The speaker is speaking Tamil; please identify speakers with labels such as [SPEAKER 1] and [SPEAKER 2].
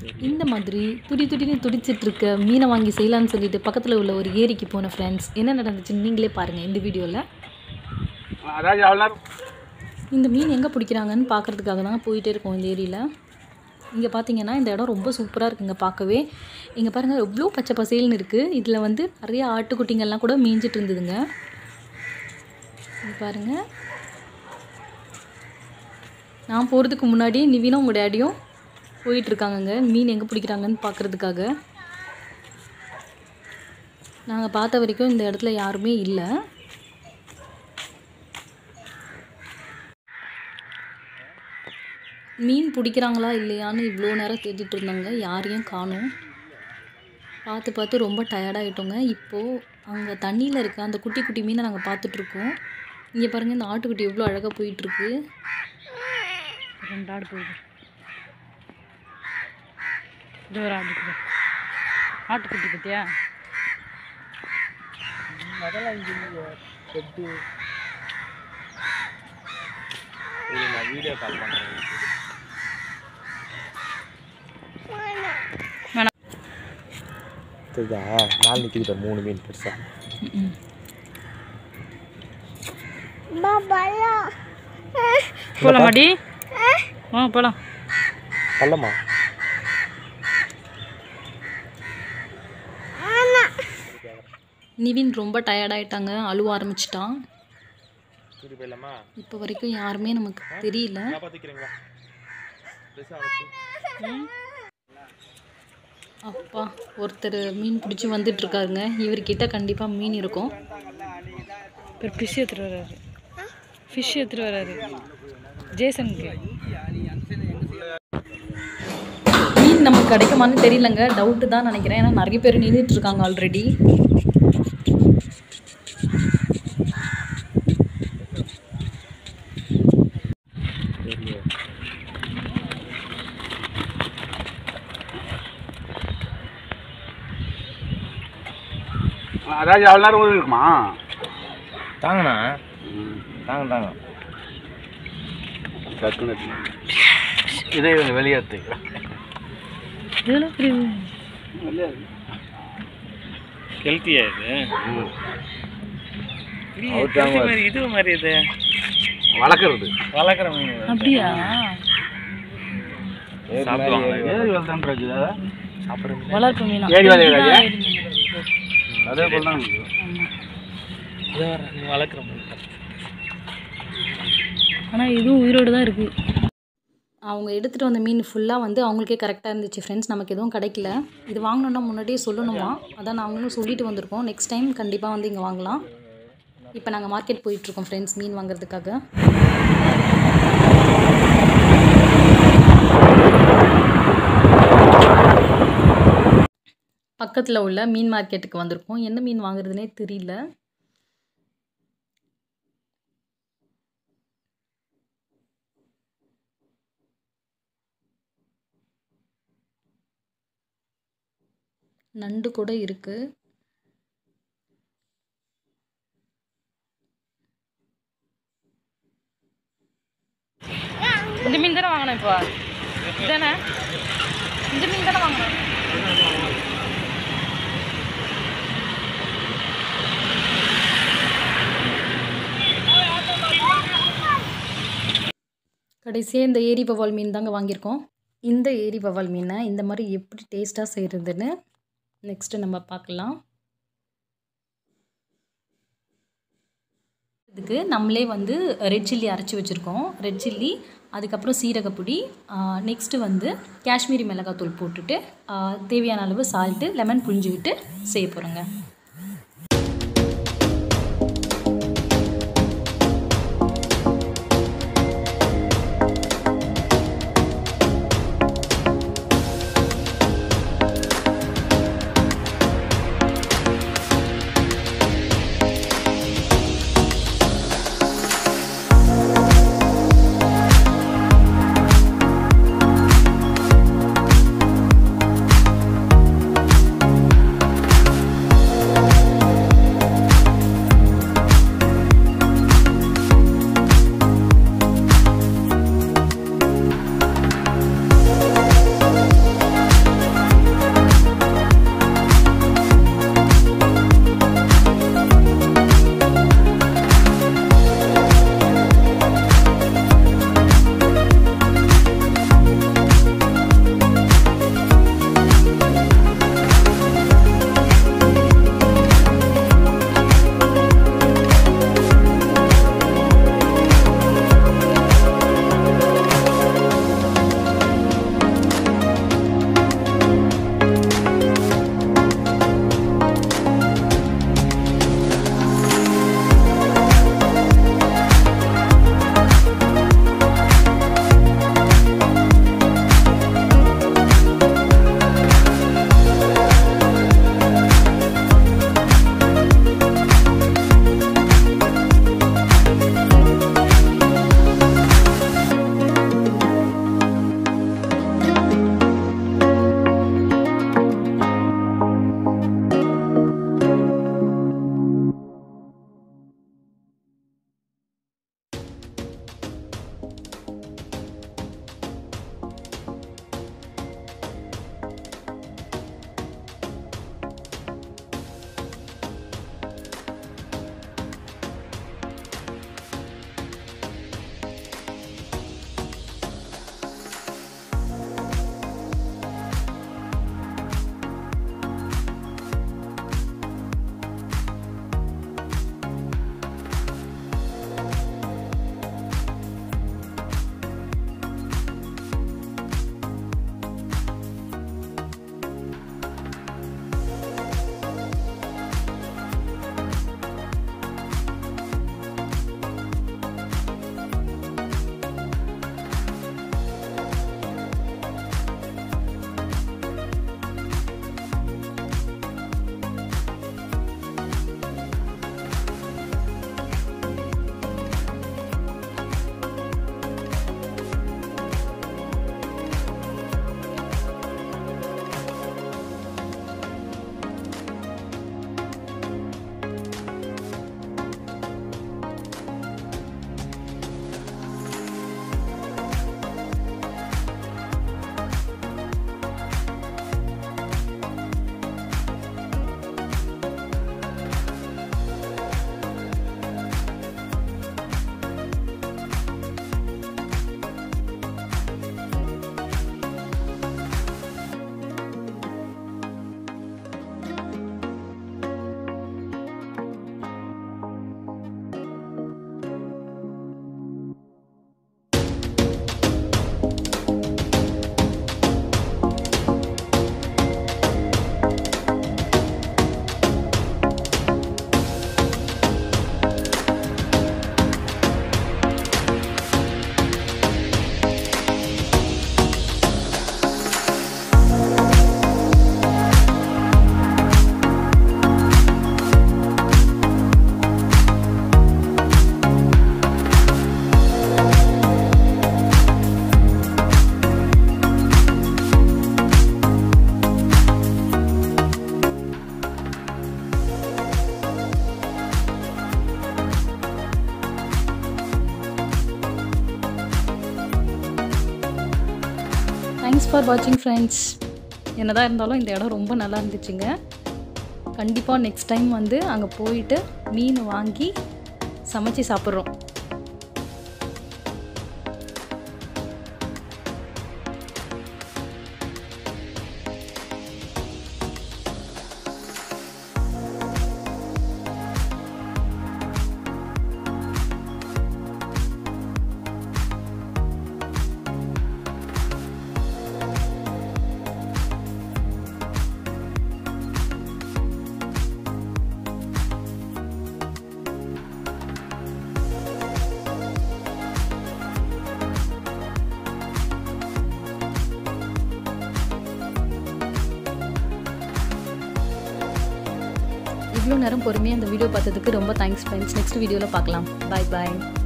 [SPEAKER 1] இந்த மாதிரி துடின்னு துடிச்சிட்டு இருக்க மீனை வாங்கி செய்யலான்னு சொல்லிட்டு பக்கத்தில் உள்ள ஒரு ஏரிக்கு போன ஃப்ரெண்ட்ஸ். என்ன நடந்துச்சுன்னு நீங்களே பாருங்கள் இந்த வீடியோவில். இந்த மீன் எங்கே பிடிக்கிறாங்கன்னு பார்க்குறதுக்காக தான் போயிட்டே இருக்கோம் இந்த ஏரியில். இங்கே பார்த்தீங்கன்னா இந்த இடம் ரொம்ப சூப்பராக இருக்குங்க பார்க்கவே. இங்கே பாருங்கள் எவ்வளோ பச்சை பசேல்னு இருக்குது. இதில் வந்து நிறைய ஆட்டுக்குட்டிங்கள்லாம் கூட மீஞ்சிட்டு இருந்ததுங்க. பாருங்கள், நான் போகிறதுக்கு முன்னாடி நிவினும் உங்கள் டேடியும் போயிட்டுருக்காங்கங்க மீன் எங்கே பிடிக்கிறாங்கன்னு பார்க்குறதுக்காக. நாங்கள் பார்த்த வரைக்கும் இந்த இடத்துல யாருமே இல்லை. மீன் பிடிக்கிறாங்களா இல்லையான்னு இவ்வளோ நேரம் தேடிட்டு இருந்தாங்க, யாரையும் காணோம். பார்த்து ரொம்ப டயர்டாகிட்டோங்க. இப்போது அங்கே தண்ணியில் இருக்க அந்த குட்டி குட்டி மீனை நாங்கள் பார்த்துட்ருக்கோம். இங்கே பாருங்கள், இந்த ஆட்டுக்குட்டி எவ்வளோ அழகாக போயிட்டுருக்கு.
[SPEAKER 2] 2 ஆடு போகுது. இது ஒரு ஆட்டுக்குட்டி பற்றியா?
[SPEAKER 3] அதெல்லாம் இங்கே செட்டு நான் வீடியோ கால் பண்ணுறேன். தெரியுதா, 4 நிற்கிது 3 மீன் பெருசாக.
[SPEAKER 2] போகலாமாடி? போகலாம்.
[SPEAKER 3] பல்லம்மா
[SPEAKER 1] நிவின் ரொம்ப டயர்டாயிட்டாங்க, அழுவ ஆரம்பிச்சிட்டான். இப்போ வரைக்கும் யாருமே நமக்கு தெரியல. அப்பா, ஒருத்தர் மீன் பிடிச்சி வந்துட்டுருக்காருங்க. இவர்கிட்ட கண்டிப்பாக மீன் இருக்கும்.
[SPEAKER 2] ஃபிஷ் எடுத்துகிட்டு வர்றாரு ஜேசனுக்கு.
[SPEAKER 1] மீன் நமக்கு கிடைக்குமான்னு தெரியலங்க, டவுட்டு தான் நினைக்கிறேன். ஏன்னா நிறைய பேர் நின்றுட்டுருக்காங்க ஆல்ரெடி.
[SPEAKER 3] அதாவது அவ்வளோ நேரம் இருக்குமா? தாங்கண்ணா, தாங்க இதே வெளியேற்று ஹெல்த்தியா இது மாதிரி இது வளர்க்குற மீன்
[SPEAKER 2] அப்படியா? வளர்ப்பு மீனா?
[SPEAKER 3] அதே போல தான் வளர்க்குற மீன்.
[SPEAKER 2] ஆனால் இதுவும் உயிரோடு தான் இருக்குது.
[SPEAKER 1] அவங்க எடுத்துகிட்டு வந்த மீன் ஃபுல்லாக வந்து அவங்களுக்கே கரெக்டாக இருந்துச்சு ஃப்ரெண்ட்ஸ். நமக்கு எதுவும் கிடைக்கல. இது வாங்கணுன்னா முன்னாடியே சொல்லணுமா, அதான் நாங்களும் சொல்லிட்டு வந்திருக்கோம். நெக்ஸ்ட் டைம் கண்டிப்பாக வந்து இங்கே வாங்கலாம். இப்போ நாங்கள் மார்க்கெட் போயிட்டுருக்கோம் ஃப்ரெண்ட்ஸ் மீன் வாங்குறதுக்காக. பக்கத்தில் உள்ள மீன் மார்க்கெட்டுக்கு வந்திருக்கோம். என்ன மீன் வாங்குறதுனே தெரியல. நண்டு கூட இருக்கு.
[SPEAKER 2] இந்த மீன் தானே வாங்கினேன். இப்போ இதுதானே இந்த மீன் தானே வாங்கினேன்.
[SPEAKER 1] கடைசியாக இந்த ஏரி வவ்வால் மீன் தாங்க வாங்கியிருக்கோம். இந்த ஏரி வவ்வால் மீனை இந்த மாதிரி எப்படி டேஸ்ட்டாக செய்கிறதுன்னு நெக்ஸ்ட்டு நம்ம பார்க்கலாம். இதுக்கு நம்மளே வந்து ரெட் சில்லி அரைச்சி வச்சுருக்கோம். ரெட் சில்லி, அதுக்கப்புறம் சீரகப்பொடி, நெக்ஸ்ட்டு வந்து காஷ்மீரி மிளகாத்தூள் போட்டுட்டு தேவையான அளவு சால்ட்டு, லெமன் புழிஞ்சு விட்டு செய்ய போகிறோங்க. ஃபார் வாட்சிங் ஃப்ரெண்ட்ஸ். என்னதான் இருந்தாலும் இந்த இடம் ரொம்ப நல்லா இருந்துச்சுங்க. கண்டிப்பாக நெக்ஸ்ட் டைம் வந்து அங்கே போயிட்டு மீன் வாங்கி சமைச்சு சாப்பிட்றோம். இவ்வளோ நேரம் பொறுமையாக அந்த வீடியோ பார்த்ததுக்கு ரொம்ப தேங்க்ஸ் ஃப்ரெண்ட்ஸ். நெக்ஸ்ட் வீடியோவில் பார்க்கலாம். பாய் பாய்.